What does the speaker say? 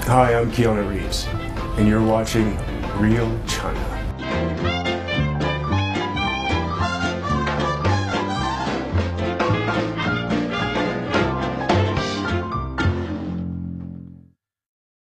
Hi, I'm Keanu Reeves, and you're watching Real China.